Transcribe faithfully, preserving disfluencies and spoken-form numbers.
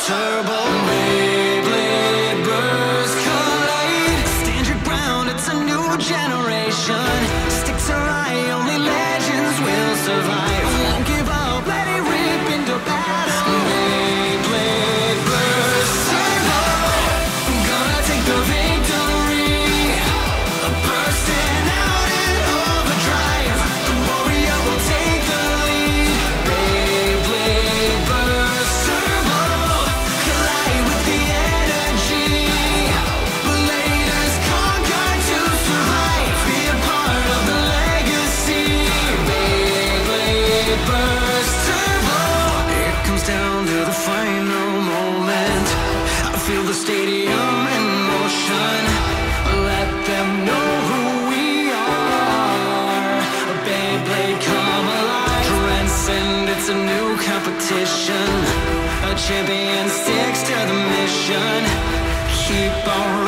turbo. Beyblade burst, collide. Stand your ground, it's a new generation. Sticks are high, only legends will survive. Won't give up, let it rip into battle. Beyblade burst, turbo. Gonna take the victory. Bursting out in overdrive. The warrior will take the lead. Beyblade burst, turbo. Collide with the energy. Bladers conquer to survive. Be a part of the legacy. Beyblade burst, turbo. It comes down to the final moment. I feel the stadium in motion. Let them know who we are. Beyblade, come alive. Transcend, it's a new competition. A champion sticks to the mission. Keep on